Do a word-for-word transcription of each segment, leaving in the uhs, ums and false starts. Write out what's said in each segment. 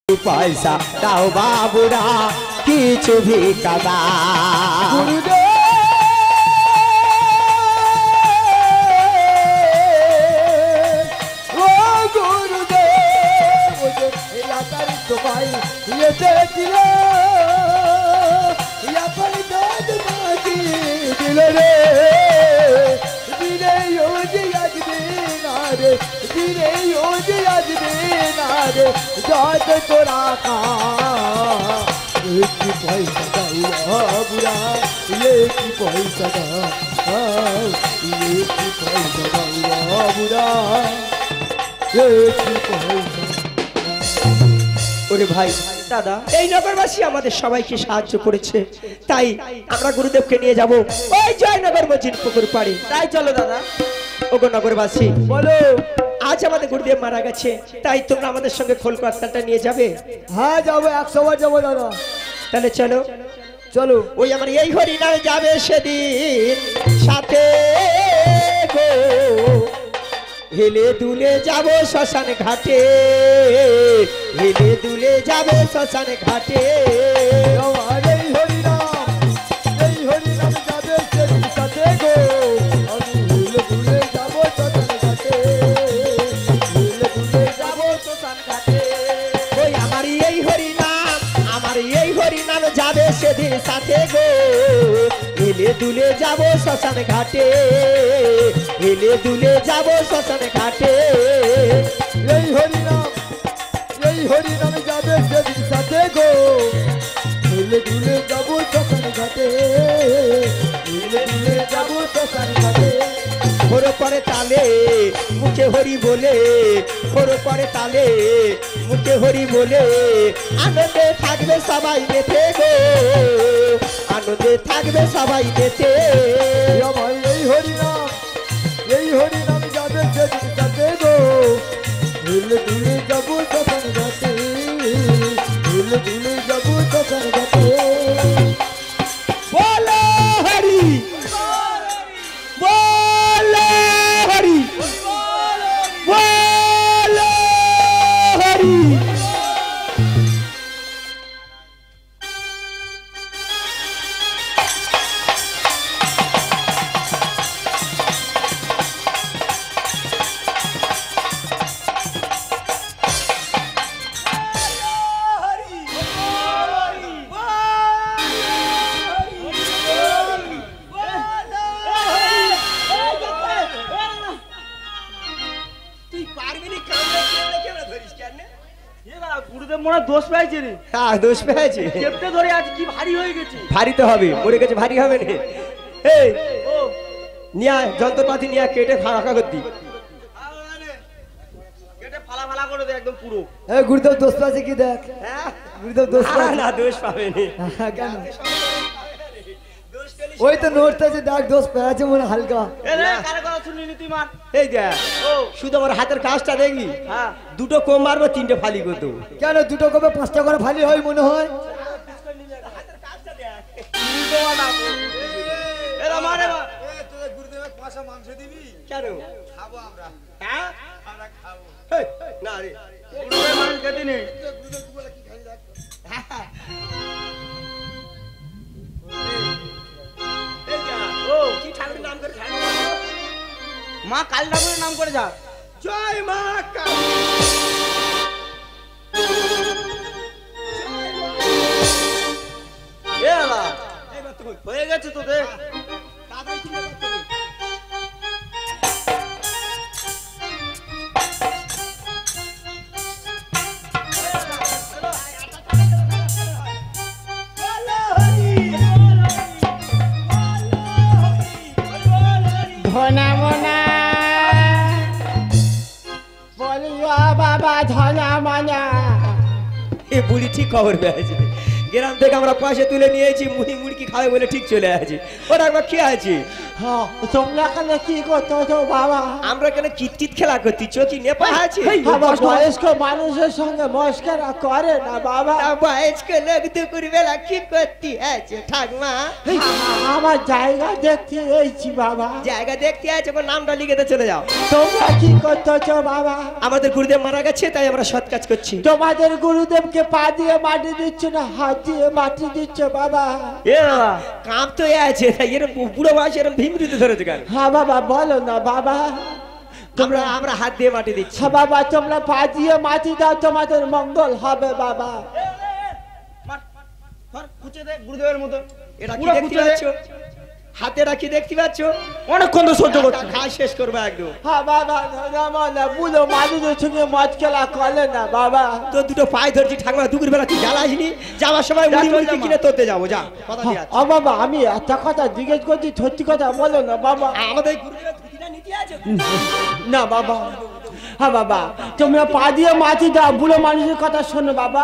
पैसा दाओ बाबूरा किछु भी कदा गुरुदेव ओ गुरुदेव मुझे याकर तुम्हारी ये देख लो या पर दाद मांगी दिल रे दिले योज याद देना रे दिले योज याद देना रे जात तोरा का एक पैसा दाऊआ बुरा ये की पैसा दा ये की पैसा दाऊआ बुरा ये की पैसा ওরে ভাই দাদা এই নগরবাসী আমাদের সবাইকে সাহায্য করেছে তাই আমরা গুরুদেবকে নিয়ে যাব ওই জয়নগর মজিদ পুকুর পাড়ে তাই চলো দাদা ওগো নগরবাসী বলো আজ আমাদের গুরুদেব মারা গেছে তাই তোমরা আমাদের সঙ্গে খোলকাতাটা নিয়ে যাবে হ্যাঁ যাবো একশো বার যাবো দাদা তাহলে চলো চলো ওই আমার এই হরি নামে যাবে সেদিন সাথে গো হেলে দুলে যাব শ্মশান ঘাটে হেলে দুলে যাব শ্মশান ঘাটে আমার এই হরি নাম এই হরি নাম যাবে সেদিন সাথে গো আমি হেলে দুলে যাব শ্মশান ঘাটে হেলে দুলে যাব শ্মশান ঘাটে ওই আমার এই হরি নাম আমার এই হরি নাম যাবে সেদিন সাথে গো হেলে দুলে যাব শ্মশান ঘাটে হেলে দুলে যাব শ্মশান ঘাটে এই হরি নাম এই হরি নাম যাবে সেদিন সাথে গো হেলে দুলে যাব শ্মশান ঘাটে হেলে দুলে যাব শ্মশান ঘাটে খোর পরে তালে মুখে হরি বলে খোর পরে তালে মুখে হরি বলে আনন্দে থাকবে সবাই মেতে গো আনন্দে থাকবে সবাই মেতে আমার এই হরি নাম এই হরি নাম যাবে সেদিন সাথে গো হেলে দুলে যাব শ্মশান ঘাটে হেলে দুলে যাব শ্মশান ঘাটে বলো হরি বলো হরি বলো হরি দোষ পেয়েছে রে হ্যাঁ দোষ পেয়েছে চেপটে ধরে আজ কি ভারী হয়ে গেছে ভারী তো হবে মরে গেছে ভারী হবে না এই ও নিয়া যন্ত্রপাতি নিয়া কেটে ফাঁকা করে দি কেটে ফালা ফালা করে দে একদম পুরো এই গুরুদেব দোষ পাচ্ছে কি দেখ হ্যাঁ গুরুদেব দোষ পাচ্ছে না দোষ পাবে না কেন ওই তো নোটটা যে দেখ দোষ পেয়েছে মনে হালকা এ রে কারে কথা শুনলি তুই মার এই দেখ ও শুধু আমার হাতের কাজটা দেখবি হ্যাঁ দুটো কম মারবো তিনটে ফালি করতো কেন দুটো কবে পাঁচটা করে ফালি হয় মনে হয় এরা মারে মা এ তোদের গুরুদেবের পাঁচা মাংস দিবি কেন খাবো আমরা হ্যাঁ আমরা খাবো এই, না রে গুরুদেব মানুষ খেতে নেই গুরুদেব তুই বলে কি খাই দেখ এই দেখ ও কি ঠাকুরের নাম করে খাই মা কালী ঠাকুরের নাম করে যা জয় মা কালী এ আলা এইবার তো হয়ে গেছে তো দেখ তাড়াতাড়ি চিন্তা করতে হবে ধনা মনা বলিয়া বাবা ধনা মনা এ বুড়ি ঠিক খবর পেয়েছে গ্রাম থেকে আমরা পয়সা তুলে নিয়েছি, মুড়ি মুড়কি খাবে বলে ঠিক চলে আসি। ওরা একবার খেয়ে আছি। হ্যাঁ, তোমরা এখানে কি করতে হতো বাবা? আমরা কেন কিতকিত খেলা করছি, চোখি নেপা আছে। বাবা, বয়স্ক মানুষের সঙ্গে মস্করা করে না বাবা। তা বয়স্ক লোক দুপুর বেলা কি করতে আছে ঠাকমা? আমার জায়গা দেখতে এসেছি বাবা। জায়গা দেখতে আছে, ওর নামটা লিখে চলে যাও। তোমরা কি করতেছো বাবা? আমাদের গুরুদেব মারা গেছে, তাই আমরা সৎ কাজ করছি। তোমাদের গুরুদেবকে পা দিয়ে মাটি দিচ্ছ না হাত দিয়ে মাটি দিচ্ছ বাবা? এ বাবা, কাম তো আছে, তাই এরকম বুড়ো বয়সে এরকম ভিমরিতে ধরেছে কেন? হ্যাঁ বাবা, বলো না বাবা। তোমরা আমরা হাত দিয়ে মাটি দিচ্ছি। হ্যাঁ বাবা, তোমরা পা দিয়ে মাটি দাও, তোমাদের মঙ্গল হবে বাবা। খুঁজে দে গুরুদেবের মতো। এটা কি পুরো দেখতে খুঁজে দে। পাচ্ছ? হাতে রাখি দেখতে পাচ্ছ? অনেকক্ষণ তো সহ্য করছি। খা শেষ করবে একদম। হ্যাঁ বাবা, না বুঝো মানুষের সঙ্গে মদ খেলা করে না বাবা। তো দুটো পায়ে ধরছি ঠাকুমা, দুপুর বেলা তুই জ্বালাসনি, যাওয়ার সময় মুড়ি চল মুড়কি যা, কিনে তোতে যাবো, যা কথা দিয়ে ও বাবা, আমি একটা কথা জিজ্ঞেস করছি, সত্যি কথা বলো না বাবা। আমাদের গুরুদেবের ধুতিটা নিতে আছে। না বাবা। হ্যাঁ বাবা, তোমরা পা দিয়ে মাটি দাও, বুড়ো মানুষের কথা শোনো বাবা।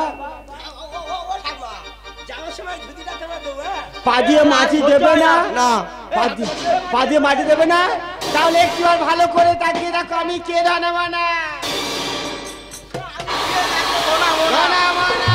যাওয়ার সময় ধুতিটা তোমার দেবো, হ্যাঁ? পা দিয়ে মাটি দেবে না? না পা দিয়ে পা দিয়ে মাটি দেবে না? তাহলে একটুবার ভালো করে তাকিয়ে দেখো, আমি কে রানা মানা। রানা মানা।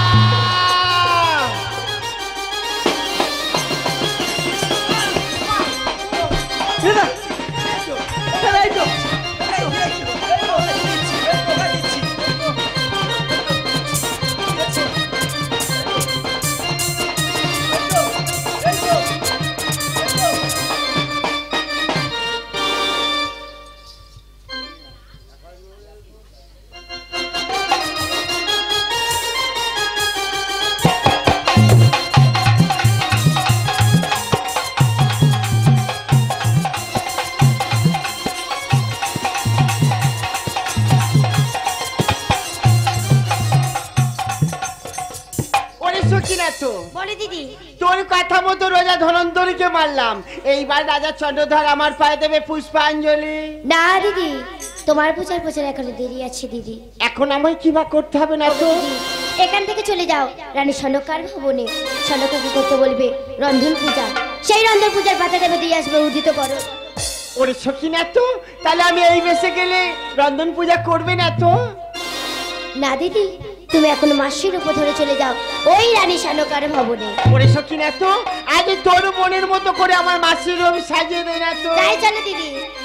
বলে দিদি, তোর কথা মতো রোজা ধনন্তরীকে মারলাম, এইবার রাজা চন্দ্রধর আমার পায়ে দেবে পুষ্পাঞ্জলি। না দিদি, তোমার পূজার পূজার এখনো দেরি আছে দিদি। এখন আমায় কি বা করতে হবে না তো? দিদি, এখান থেকে চলে যাও রানী সনকার ভবনে। সনকাকে করতে বলবে রন্ধন পূজা, সেই রন্ধন পূজার পাতা দেবে দিয়ে আসবে উদিত করো। ওরে সখিনা, তো তাহলে আমি এই বেশে গেলে রন্ধন পূজা করবে না তো? না দিদি, তুমি এখন মাসির উপর ধরে চলে যাও ওই রানী সনকার ভবনে। ওরে সখিনা, তো আজ তোর মনের মতো করে আমার মাসির রূপ সাজিয়ে দেয় না তো? তাই চলো দিদি।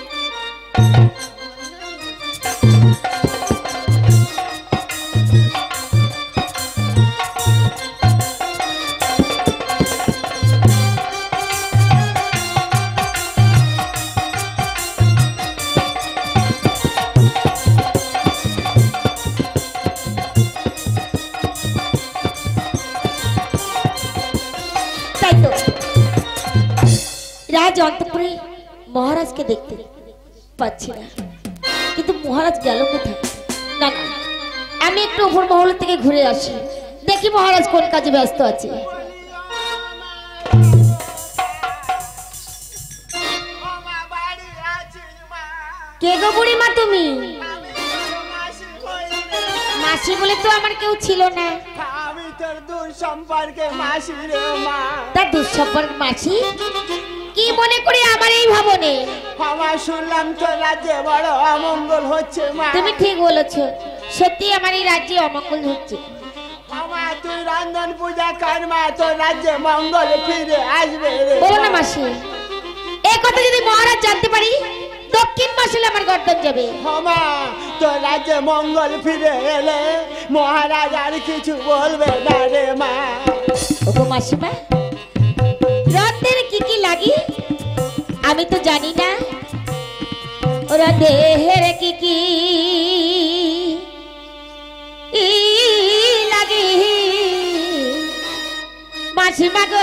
রাজ অন্তঃপুরে মহারাজকে দেখতে পাচ্ছি না, কিন্তু মহারাজ গেল কোথায়? না না, আমি একটু উপর মহল থেকে ঘুরে আসি, দেখি মহারাজ কোন কাজে ব্যস্ত আছে। কে গো বুড়িমা তুমি? মাসি বলে তো আমার কেউ ছিল না। আমি তোর দূর সম্পর্কে মাসি রে মা। তার দুঃসম্পর্ক মাসি? কি মনে করি আমার এই ভবনে? আমার শুনলাম তোর রাজ্যে বড় অমঙ্গল হচ্ছে মা। তুমি ঠিক বলেছো, সত্যি আমার এই রাজ্যে অমঙ্গল হচ্ছে। আমার তুই রন্ধন পূজা কর মা, তোর রাজ্যে মঙ্গল ফিরে আসবে রে। বলো না মাসি, এই কথা যদি মহারাজ জানতে পারি, দক্ষিণ মাসিলে আমার গর্দন যাবে। মা, তোর রাজ্যে মঙ্গল ফিরে এলে মহারাজ আর কিছু বলবে না রে মা। ওগো মাসিমা, রথের কি কি লাগি আমি তো জানি না, ওরা দেহের কি কি লাগি মাসিমা গো।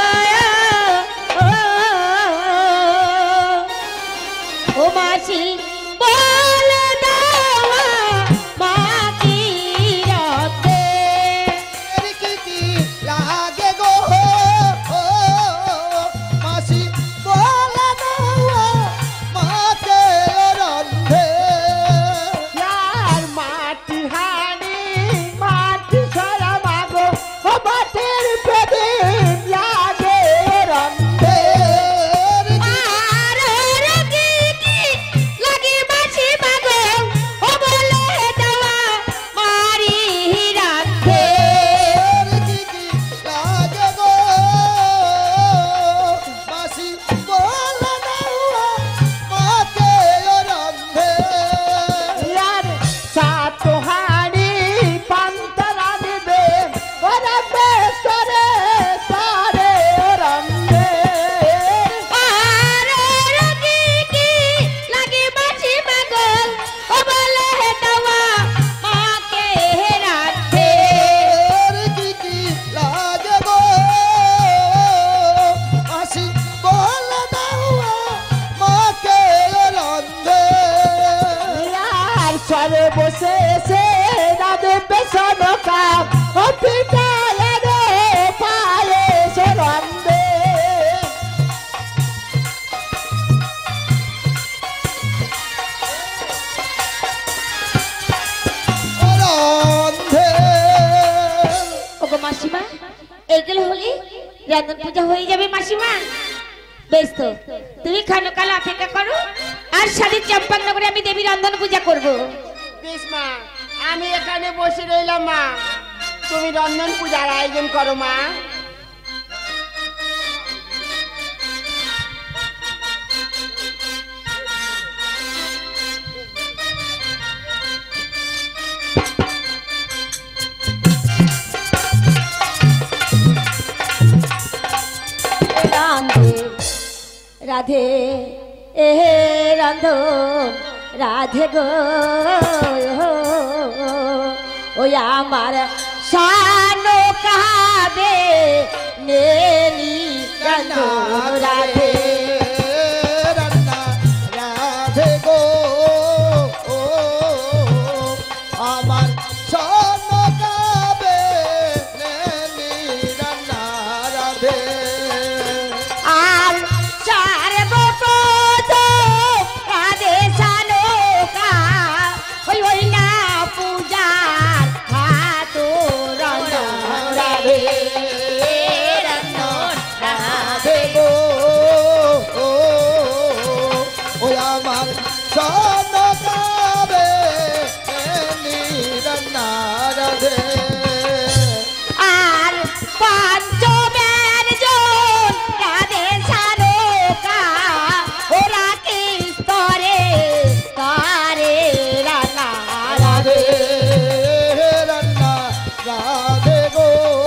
ও মাসি বলে দাও মা কি রাতে কি কি লাগে গো মাসি বলে দাও মাকে রন্ধে। আর মাটি হাড়ি মাটি ছড়া মাগো ও বাটের পে মাসিমা, এগুলো হলে রন্ধন পূজা হয়ে যাবে মাসিমা। বেশ তো, তুমি খানকাল অপেক্ষা করো, আর সাথে চম্পকনগরে আমি দেবী রন্ধন পূজা করব। বেশ মা, আমি এখানে বসে রইলাম মা, তুমি রন্ধন পূজার আয়োজন করো মা। রাধে এ রন্ধন রাধে গো, ওই আমার শানো কাবে নেনি রন্ধন রাধে রান্না রাধে গো, আমার স্বর্ণ কাবে নেনি রান্না রাধে। আর চার বপত রাধে শানোকা, ওই ওই না পূজার হাত রন্ধন রাধে রন্ধন রাধে গো, ও আমার স্বর্ণ কাবে নেনি রান্না রাধে। আর পঞ্চমের জন রাধে শানোকা, ওরা কি স্তরে করে রানা রাধে রান্না রাধে গো,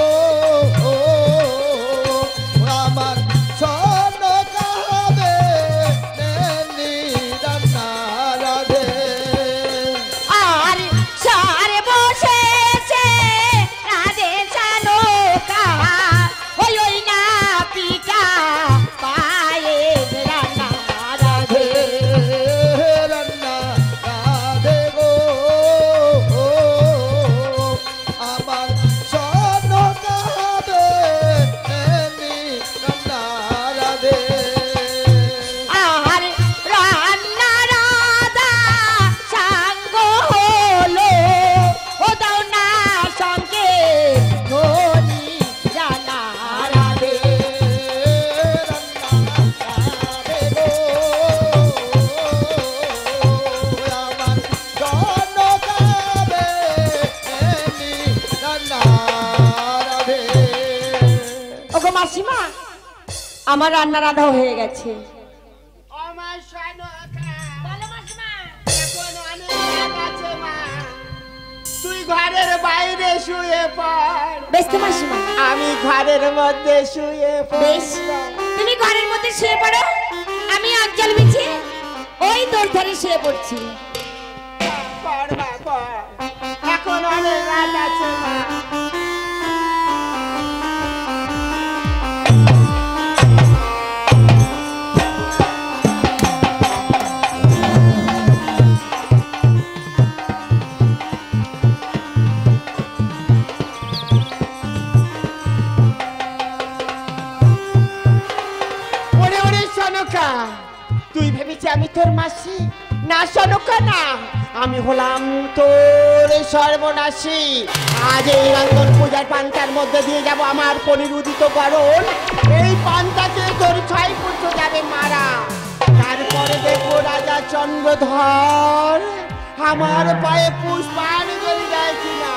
আমার স্বর্ণ কাবে নেনি রান্না রাধে। আর সারে বসেছে রাধে শানোকা, ওই ওই না পিতা পায়ে রানা রাধে রান্না রাধে গো, আমার স্বর্ণ কাবে নেনি রান্না রাধে। আর রান্না রাধা সাঙ্গ হলো, ও দাও না সঙ্গে ধনি রানা রাধে ওগো মাসিমা, আমার রান্না রাধা হয়ে গেছে। আমার শানোকা, বলো মাসিমা। এখন অনেক রাত আছে মা, তুই ঘরের বাইরে শুয়ে পড়, বেশ তো মাসিমা, আমি ঘরের মধ্যে শুয়ে বেশ তুমি ঘরের মধ্যে শুয়ে পড়ো, আমি আঞ্চল বিছিয়ে ওই দোর ধারে শুয়ে পড়ছি। পড় মা পড়, এখন অনেক রাত আছে মা। ওরে ওরে শানোকা, তুই ভেবেছি আমি তোর মাসি? না শানোকা না, আমি হলাম তোর সর্বনাশী। আজ এই রন্ধন পূজার পান্তার মধ্যে দিয়ে যাব আমার পরিরুদিত গরল, এই পান্তাকে তোর ছয় পুত্র যাবে মারা। তারপরে দেখবো রাজা চন্দ্রধর আমার পায়ে পুষ্পাঞ্জলি দেয় কিনা।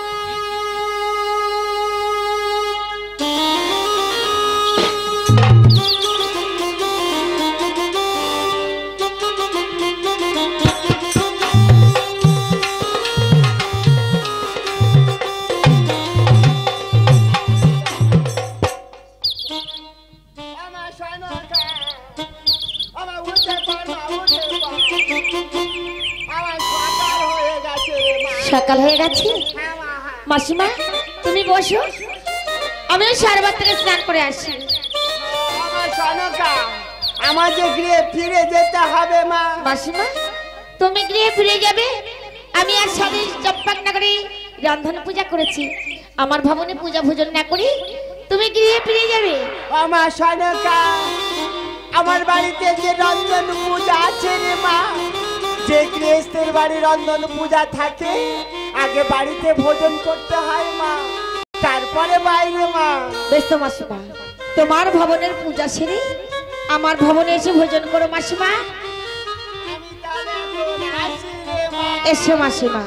আমার শানোকা, আমার উঠে পড় মা, উঠে পড়। আমার সকাল হয়ে গেছে রে মা। সকাল হয়ে গেছে হ্যাঁ মা, হ্যাঁ। মাসিমা, তুমি বসো, আমিও সারবার থেকে স্নান করে আসি। আমার শানোকা, আমার যে গৃহে ফিরে যেতে হবে মা। মাসিমা, তুমি গৃহে ফিরে যাবে, আমি আর সাথে চম্পকনগরে রন্ধন পূজা করেছি, আমার ভবনে পূজা ভোজন না করি তুমি গৃহে ফিরে যাবে। আমার শানোকা, আমার বাড়িতে যে রন্ধন পূজা আছে রে মা, যে গৃহস্থের বাড়ি রন্ধন পূজা থাকে আগে বাড়িতে ভোজন করতে হয় মা, তারপর ঘরে বাইরে মা। বেশ তো মাসিমা, তোমার ভবনের পূজা সেরে আমার ভবনে এসে ভোজন করো মাসিমা। আমি তাহলে এখন আসি রে মা। এসো মাসিমা,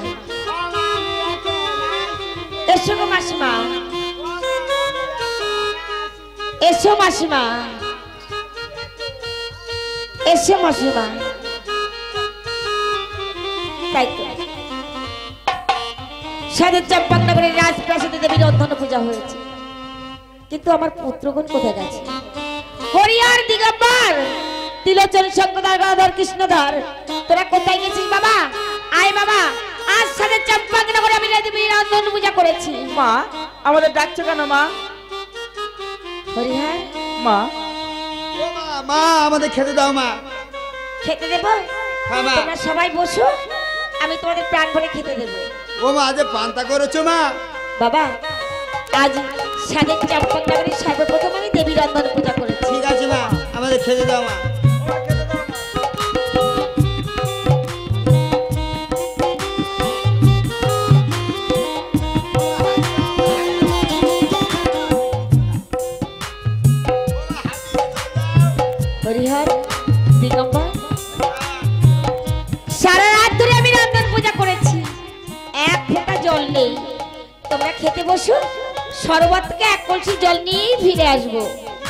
এসো গো মাসিমা, এসো মাসিমা, এসো মাসিমা। তাই তো সাদের চম্পকনগরের রাজপ্রাসাদে দেবীর অন্ধন পূজা হয়েছে, কিন্তু আমার পুত্রগণ কোথায় গেছে? হরিয়ার দিগম্বর, তিলোচন শঙ্করধর গদাধর কৃষ্ণধর, তোরা কোথায় গেছিস বাবা? আয় বাবা, আজ সাদের চম্পকনগরে আমি দেবীর অন্ধন পূজা করেছি। মা আমাদের ডাকছো কেন মা? হরিহর, মা ও মা, মা আমাদের খেতে দাও মা। খেতে দেব? হ্যাঁ মা। তোমরা সবাই বসো, আমি তোমাদের প্রাণ ভরে খেতে দেব। ও মা, আজ পান্তা করেছো মা? বাবা, আজ সাদের চম্পকনগরের সর্বপ্রথম আমি দেবীর অন্ধন পূজা করেছি। ঠিক আছে মা, আমাদের খেতে দাও মা। হরিহর, দিগম্বর, সারা রাত ধরে আমি রন্ধন পূজা করেছি, এক ফোঁটা জল নেই। তোমরা খেতে বসো, সরোবর থেকে এক কলসি জল নিয়ে ফিরে আসবো।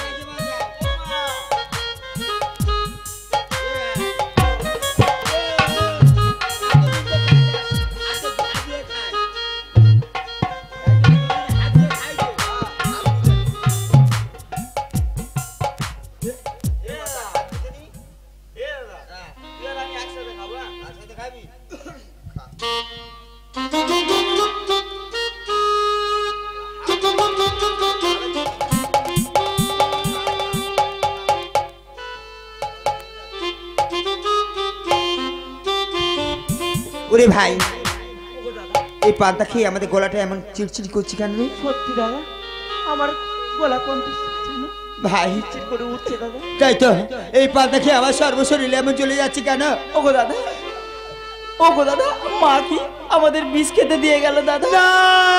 ওরে ভাই, এই পান্তা খেয়ে আমাদের গলাটা এমন চিড়চিড় করছি কেন রে? সত্যি দাদা, আমার গলা কোন ভাই চিড় করে উঠছে দাদা। তাই তো, এই পান্তা খেয়ে আমার সর্বশরীরে এমন চলে যাচ্ছে কেন? ওগো দাদা, ওগো দাদা, মা কি আমাদের বিষ খেতে দিয়ে গেল দাদা? না!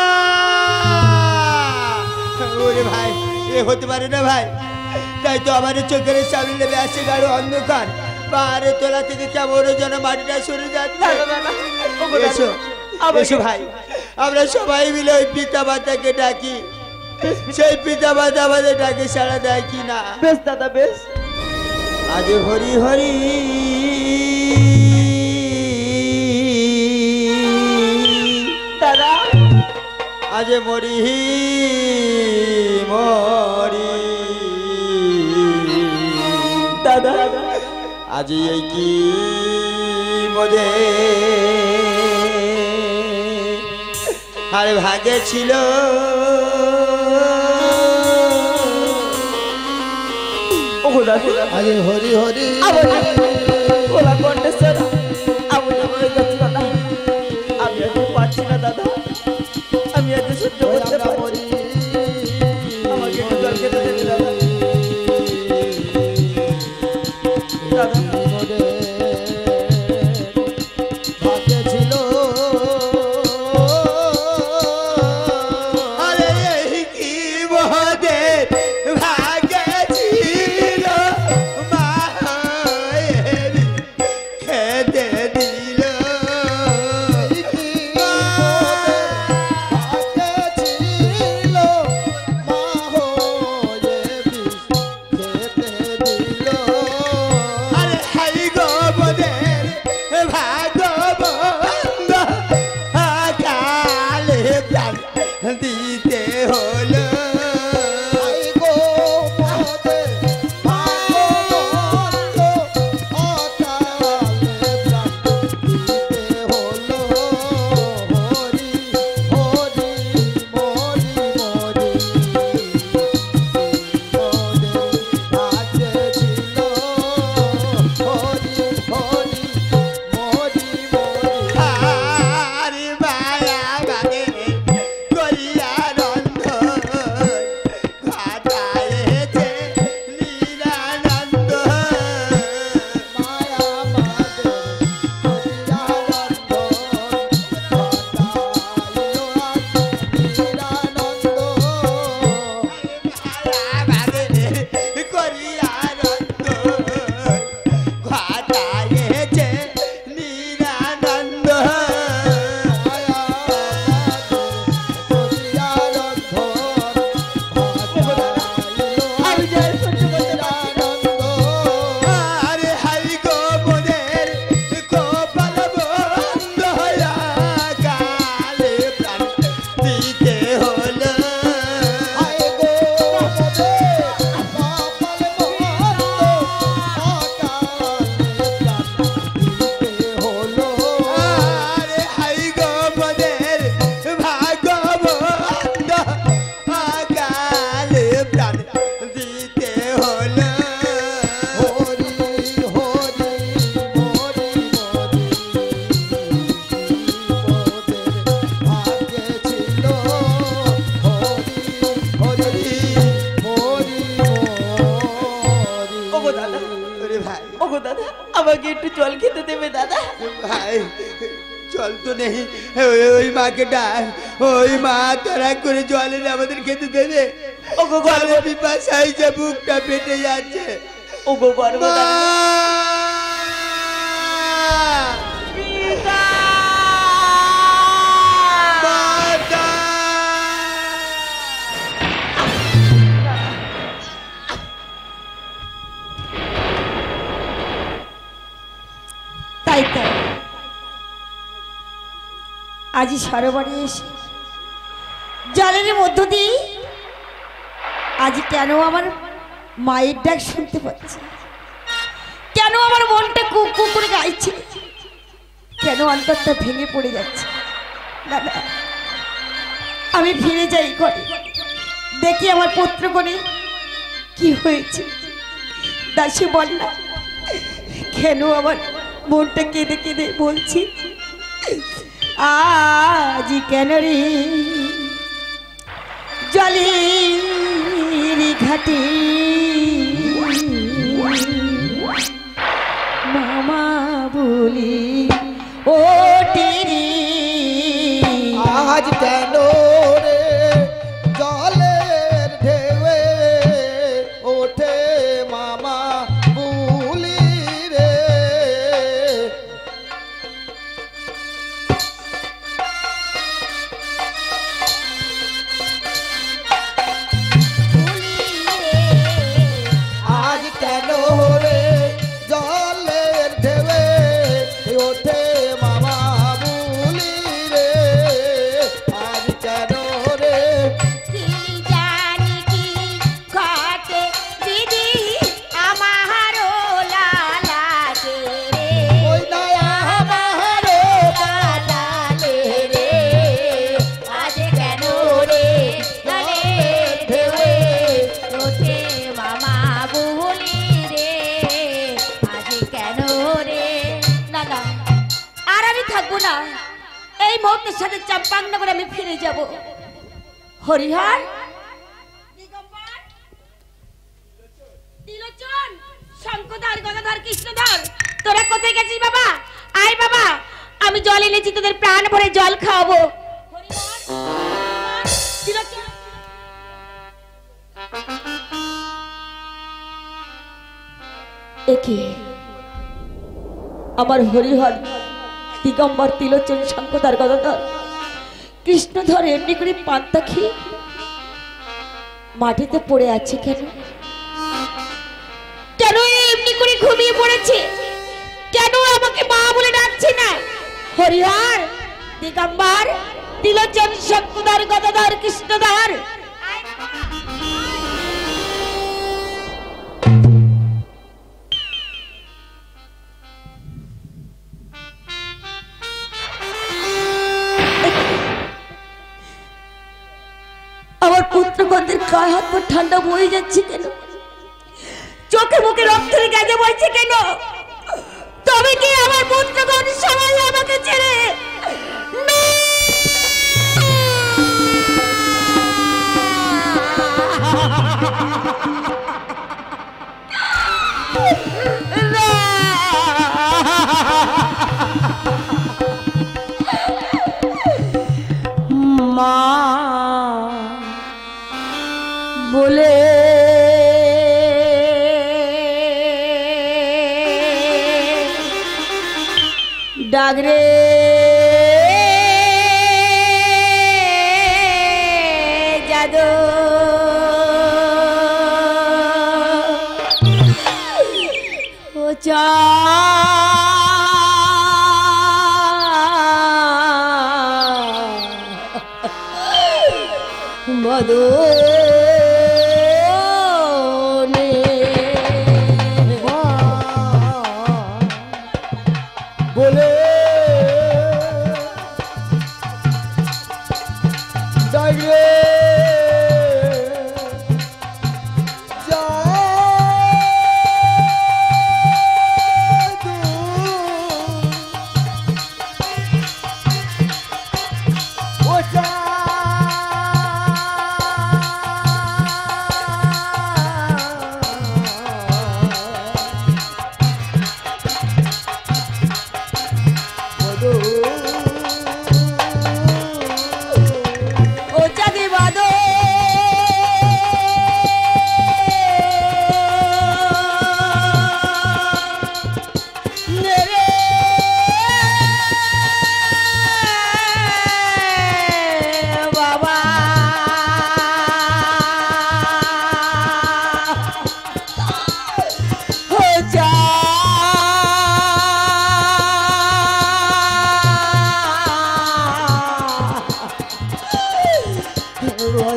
ওরে ভাই, এ হতে পারে না ভাই। তাই তো আমার চোখের সামনে নেমে আসছে গাঢ় অন্ধকার, পাহাড়ের তোলা থেকে কেমন যেন মাটিটা সরে যাচ্ছে। দাদা দাদা, ওগো দাদা, এসো, এসো ভাই, আমরা সবাই মিলে ওই পিতা মাতাকে ডাকি, সেই পিতা মাতা আমাদের ডাকে সাড়া দেয় কি না। বেশ দাদা বেশ। আজ হরি হরি দাদা, আজ মরি মরি দাদা, আজ এই কি মজে আরে ভাগে ছিল ওগো দাদা, আরে হরি হরি আমার গলা কণ্ঠেশ্বর আমি হয়ে যাচ্ছি দাদা। আমি আজ পারছি না দাদা, আমি আজ সহ্য করতে পারি। আমাকে একটু জল খেতে দেবে দাদা। দাদা ভাগে ছিল আরে এই কি মজে ভাগে ছিল মায়ের খেতে দিল ভাগে ছিল আমাকে একটু জল খেতে দেবে দাদা? ভাই জল তো নেই, ওই ওই মাকে ডাক, ওই মা তারা করে জল এনে আমাদের খেতে দেবে। ওগো গর্ব, পিপাসায় যে বুকটা পেটে যাচ্ছে। ওগো গর্ব মা! মাতা! তাই তো আজ সরোবরে এসে জলের মধ্য দিয়ে আজ কেন আমার মায়ের ডাক শুনতে পাচ্ছি, কেন আমার মনটা কুকু করে গাইছে, কেন অন্তরটা ভেঙে পড়ে যাচ্ছে। দাদা আমি ফিরে যাই ঘরে, দেখি আমার পুত্রগণে কি হয়েছে। দাসী বল না কেন আমার মনটা কেঁদে কেঁদে বলছি, আজ কেন রে জলের ঘাটে মামা বলি ও টেরি, আজ কেন রে জলের ঢেউয়ে ওঠে মামা বুলি রে। আজ কেন রে জলের ঢেউয়ে ওঠে মামা বুলি রে। আজ কেন রে কি জানি কি ঘটে দিদি আমারও লালাকে রে, ওই দয়া আমারও লালাকে রে, আজ কেন রে জলের ঢেউয়ে ওঠে মামা বুলি রে, আজ কেন রে। না না আর আমি থাকবো না, এই মুহূর্তের সাথে চাম্পাকনগরে আমি ফিরে যাব। হরিহর, দিগম্বর, ত্রিলোচন, শঙ্করধর, গদাধর, কৃষ্ণধর, তোরা কোথায় গেছিস বাবা? আয় বাবা, আমি জল এনেছি, তোদের প্রাণ ভরে জল খাওয়াবো। হরিহর, ত্রিলোচন, একে আমার হরিহর, দিগম্বর, ত্রিলোচন, শঙ্করধর, গদাধর, কৃষ্ণধর এমনি করে পান্তা খেয়ে মাটিতে পড়ে আছে কেন? কেন এমনি করে ঘুমিয়ে পড়েছে? কেন আমাকে মা বলে ডাকছে না? হরিহর, দিগম্বর, ত্রিলোচন, শঙ্করধর, গদাধর, কৃষ্ণধর, আমার পুত্রগণদের গায়ে হাত পা ঠান্ডা বয়ে যাচ্ছে কেন? চোখে মুখে রক্তের গেজে বইছে কেন? তবে কি আমার পুত্রগণ সবাই আমাকে ছেড়ে না? মা বলে ডাগরে জাদু ও চা মধু বলে ডাকরে জাদু ও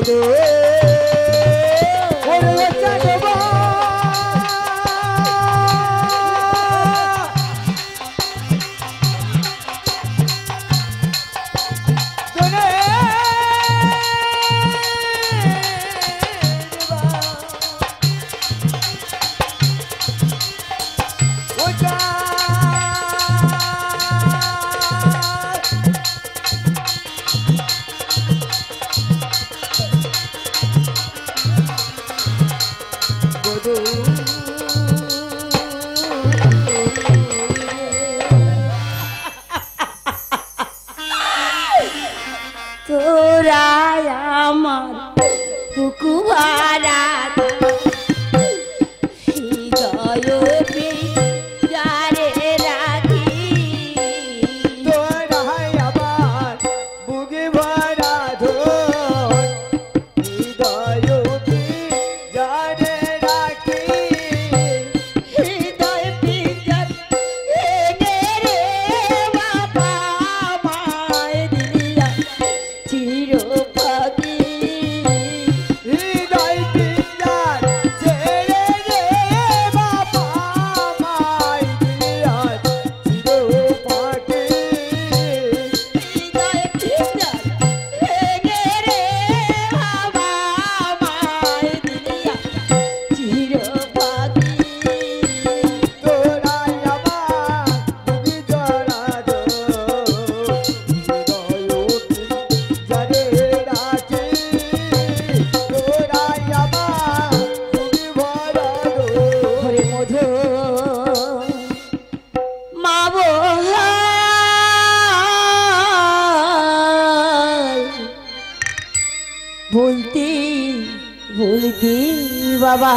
মধু ওরে চাঁদবা তোরা আমার পুকুয়ারা হৃদয় যারে রাখি তোরাই আমার বুকে ভরা ধন হৃদয় জানে রাখি হৃদয় পিজার হেগে রে বাবা মায় দিলিয়া চির পাখি হৃদয় পিঞ্জার ছেড়ে রে বাবা মাই দিলিয়া চির পাখি হৃদয় পিজার হেগে রে বাবা মায় দিলিয়া চির পাখি তোরাই আমার বুকে ভরা ধন হৃদয় জানে রাখি তোরাই আমার বুকে ভরা ধন হরে মধু মাবো বলতি বলতি বাবা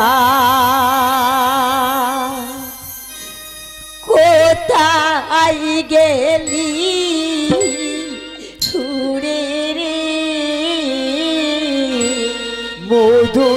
কোথায় গেলি সুরে রে মধু